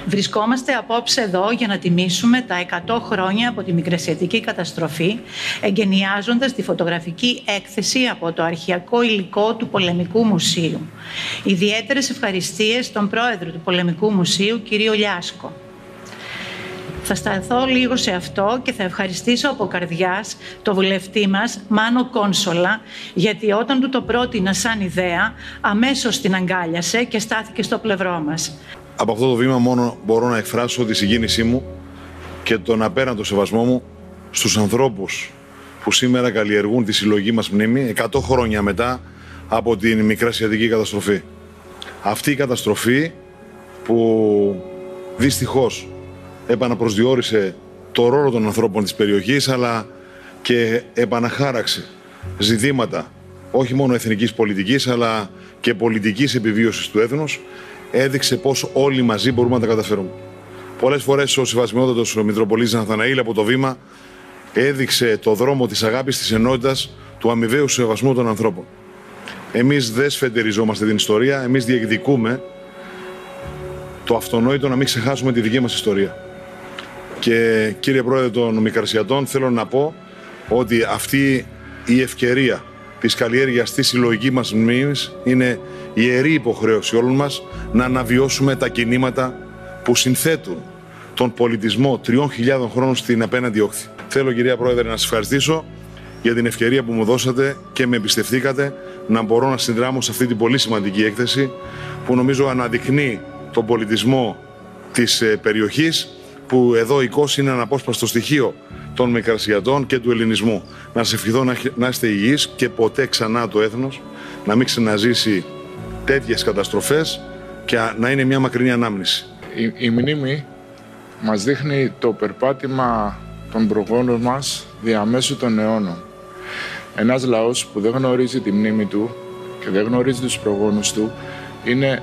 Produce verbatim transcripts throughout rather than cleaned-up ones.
Βρισκόμαστε απόψε εδώ για να τιμήσουμε τα εκατό χρόνια από τη Μικρασιατική καταστροφή, εγκαινιάζοντας τη φωτογραφική έκθεση από το αρχαιακό υλικό του Πολεμικού Μουσείου. Ιδιαίτερες ευχαριστίες στον πρόεδρο του Πολεμικού Μουσείου, κύριο Λιάσκο. Θα σταθώ λίγο σε αυτό και θα ευχαριστήσω από καρδιάς το βουλευτή μας, Μάνο Κόνσολα, γιατί όταν του το πρότεινα σαν ιδέα, αμέσως την αγκάλιασε και στάθηκε στο πλευρό μας. Από αυτό το βήμα μόνο μπορώ να εκφράσω τη συγκίνησή μου και τον απέραντο σεβασμό μου στους ανθρώπους που σήμερα καλλιεργούν τη συλλογή μας μνήμη εκατό χρόνια μετά από την Μικρασιατική καταστροφή. Αυτή η καταστροφή που δυστυχώς επαναπροσδιορίσε το ρόλο των ανθρώπων της περιοχής, αλλά και επαναχάραξε ζητήματα όχι μόνο εθνικής πολιτικής αλλά και πολιτικής επιβίωσης του έθνους, έδειξε πως όλοι μαζί μπορούμε να τα καταφέρουμε. Πολλές φορές ο Σεβασμιότατος Μητροπολίτης Ναθαναήλ από το βήμα έδειξε το δρόμο της αγάπης, της ενότητας, του αμοιβαίου σεβασμού των ανθρώπων. Εμείς δεν σφεντεριζόμαστε την ιστορία, εμείς διεκδικούμε το αυτονόητο να μην ξεχάσουμε τη δική μας ιστορία. Και κύριε Πρόεδρε των Μικρασιατών, θέλω να πω ότι αυτή η ευκαιρία της καλλιέργειας της συλλογικής μας μνήμης είναι ιερή υποχρέωση όλων μας να αναβιώσουμε τα κινήματα που συνθέτουν τον πολιτισμό τριών χιλιάδων χρόνων στην απέναντι όχθη. Θέλω, κυρία Πρόεδρε, να σας ευχαριστήσω για την ευκαιρία που μου δώσατε και με εμπιστευτήκατε να μπορώ να συνδράμω σε αυτή την πολύ σημαντική έκθεση που νομίζω αναδεικνύει τον πολιτισμό της περιοχής, που εδώ η Κώση είναι αναπόσπαστο στοιχείο των Μικρασιατών και του ελληνισμού. Να σας ευχηθώ να είστε υγιείς και ποτέ ξανά το έθνος να μην ξαναζήσει τέτοιες καταστροφές και να είναι μια μακρινή ανάμνηση. Η, η μνήμη μας δείχνει το περπάτημα των προγόνων μας διαμέσου των αιώνων. Ένας λαός που δεν γνωρίζει τη μνήμη του και δεν γνωρίζει τους προγόνους του είναι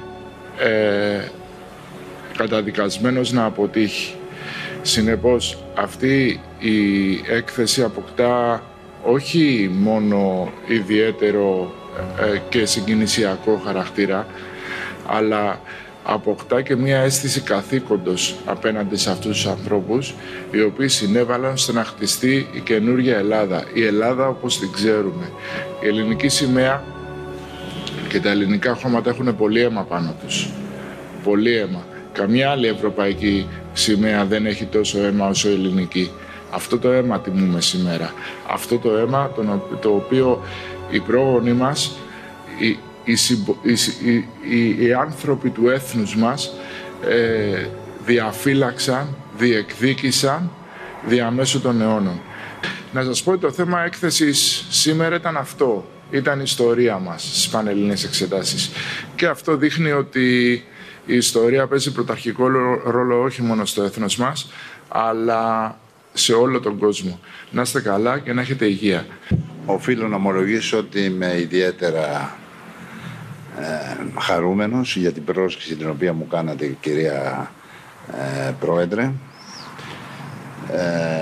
ε, καταδικασμένος να αποτύχει. Συνεπώς, αυτή η έκθεση αποκτά όχι μόνο ιδιαίτερο ε, και συγκινησιακό χαρακτήρα, αλλά αποκτά και μία αίσθηση καθήκοντος απέναντι σε αυτούς τους ανθρώπους, οι οποίοι συνέβαλαν στο να χτιστεί η καινούργια Ελλάδα, η Ελλάδα όπως την ξέρουμε. Η ελληνική σημαία και τα ελληνικά χώματα έχουν πολύ αίμα πάνω τους. Πολύ αίμα. Καμιά άλλη ευρωπαϊκή σημαία δεν έχει τόσο αίμα όσο η ελληνική. Αυτό το αίμα τιμούμε σήμερα. Αυτό το αίμα το οποίο οι πρόγονοι μας, οι, οι, οι, οι, οι άνθρωποι του έθνους μας ε, διαφύλαξαν, διεκδίκησαν διαμέσου των αιώνων. Να σας πω ότι το θέμα έκθεσης σήμερα ήταν αυτό. Ήταν η ιστορία μας στις πανελληνίες εξετάσεις. Και αυτό δείχνει ότι η ιστορία παίζει πρωταρχικό ρόλο όχι μόνο στο έθνος μας, αλλά σε όλο τον κόσμο. Να είστε καλά και να έχετε υγεία. Οφείλω να ομολογήσω ότι είμαι ιδιαίτερα ε, χαρούμενος για την πρόσκληση την οποία μου κάνατε, κυρία ε, Πρόεδρε. Ε,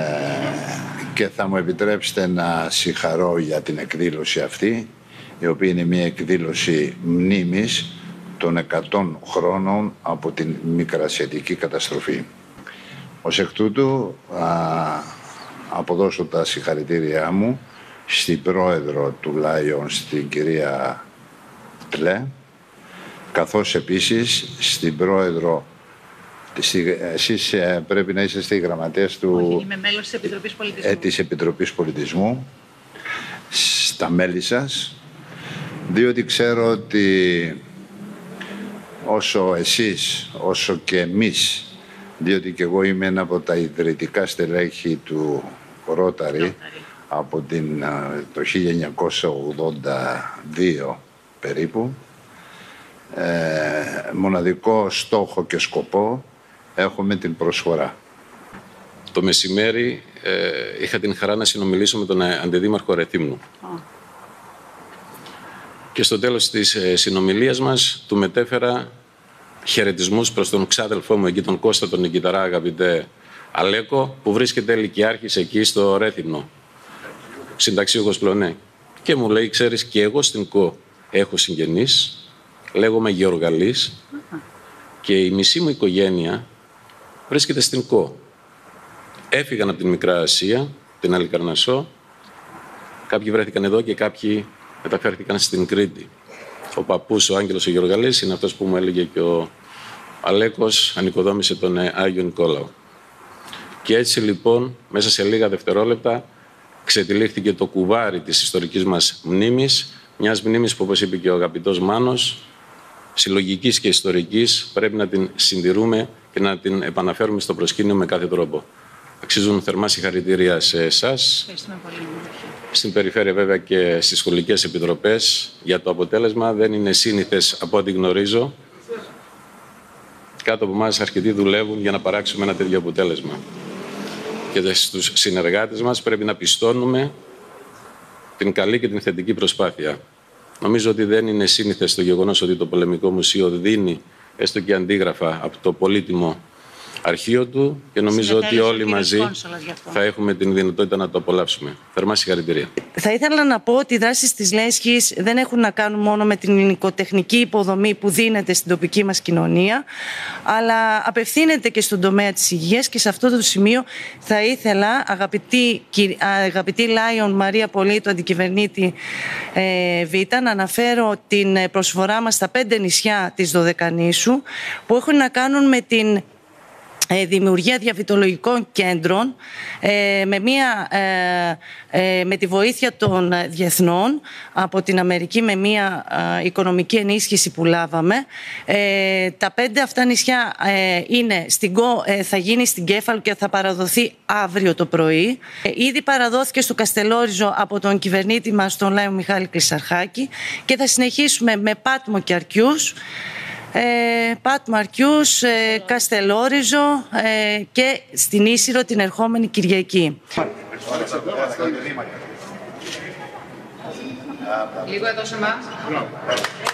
και θα μου επιτρέψετε να συγχαρώ για την εκδήλωση αυτή, η οποία είναι μια εκδήλωση μνήμης των εκατό χρόνων από την Μικρασιατική καταστροφή. Ως εκ τούτου, α, αποδώσω τα συγχαρητήριά μου στην πρόεδρο του Λάιον, στην κυρία Τλέ, καθώς επίσης στην πρόεδρο, στη, εσείς πρέπει να είσαστε γραμματέας του, Όχι, είμαι μέλος της Επιτροπής Πολιτισμού. Ε, της Επιτροπής Πολιτισμού, στα μέλη σας, διότι ξέρω ότι όσο εσείς, όσο και εμείς, διότι και εγώ είμαι ένα από τα ιδρυτικά στελέχη του Ρόταρι από την, το χίλια εννιακόσια ογδόντα δύο περίπου, ε, μοναδικό στόχο και σκοπό έχουμε την προσφορά. Το μεσημέρι ε, είχα την χαρά να συνομιλήσω με τον Αντιδήμαρχο Ρεθύμνου. Oh. Και στο τέλος της ε, συνομιλίας μας του μετέφερα χαιρετισμούς προς τον ξάδελφό μου εκεί, τον Κώστα τον Νικηταρά, αγαπητέ Αλέκο, που βρίσκεται ηλικιάρχης εκεί στο Ρέθυμνο, συνταξίουχος πλονέ. Και μου λέει, ξέρεις, και εγώ στην ΚΟ έχω συγγενείς, λέγομαι Γεωργαλής, και η μισή μου οικογένεια βρίσκεται στην ΚΟ. Έφυγαν από την Μικρά Ασία, την Αλικαρνασσό. Κάποιοι βρέθηκαν εδώ και κάποιοι μεταφέρθηκαν στην Κρήτη. Ο παππούς, ο Άγγελος ο Γεωργαλής, είναι αυτός που μου έλεγε και ο Αλέκος ανοικοδόμησε τον Άγιο Νικόλαο. Και έτσι λοιπόν, μέσα σε λίγα δευτερόλεπτα, ξετυλίχθηκε το κουβάρι της ιστορικής μας μνήμης, μιας μνήμης που, όπως είπε και ο αγαπητός Μάνος, συλλογικής και ιστορικής, πρέπει να την συντηρούμε και να την επαναφέρουμε στο προσκήνιο με κάθε τρόπο. Αξίζουν θερμά συγχαρητήρια σε εσάς, στην περιφέρεια βέβαια και στις σχολικές επιτροπές για το αποτέλεσμα. Δεν είναι σύνηθες από ό,τι γνωρίζω. Κάτω από εμάς αρκετοί δουλεύουν για να παράξουμε ένα τέτοιο αποτέλεσμα. Και στους συνεργάτες μας πρέπει να πιστώνουμε την καλή και την θετική προσπάθεια. Νομίζω ότι δεν είναι σύνηθες το γεγονός ότι το Πολεμικό Μουσείο δίνει έστω και αντίγραφα από το πολύτιμο αρχείο του και νομίζω ότι όλοι μαζί θα έχουμε την δυνατότητα να το απολαύσουμε. Θερμά συγχαρητήρια. Θα ήθελα να πω ότι οι δράσεις της Λέσχης δεν έχουν να κάνουν μόνο με την υλικοτεχνική υποδομή που δίνεται στην τοπική μας κοινωνία, αλλά απευθύνεται και στον τομέα της υγείας και σε αυτό το σημείο θα ήθελα, αγαπητή, αγαπητή Λάιον Μαρία Πολίτου, αντικυβερνήτη ε, Β, να αναφέρω την προσφορά μας στα πέντε νησιά της Δωδεκανήσου που έχουν να κάνουν με την δημιουργία διαβητολογικών κέντρων με, μια, με τη βοήθεια των διεθνών από την Αμερική με μια οικονομική ενίσχυση που λάβαμε. Τα πέντε αυτά νησιά είναι στην ΚΟ, θα γίνει στην Κέφαλο και θα παραδοθεί αύριο το πρωί. Ήδη παραδόθηκε στο Καστελόριζο από τον κυβερνήτη μας, τον Λάιο Μιχάλη Κλεισαρχάκη, και θα συνεχίσουμε με Πάτμο και Αρκιούς. Ε, Πάτμο, Αρκιούς, ε, Καστελόριζο ε, και στην Ίσυρο την ερχόμενη Κυριακή. Λίγο εδώ σε εμάς.